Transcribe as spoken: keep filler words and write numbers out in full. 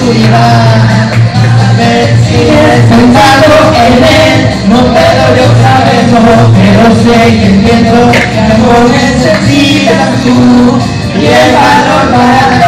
oscuridad. Sigues pensando en él, no puedo yo saberlo, pero sé y entiendo que amor necesitas tú y el valor para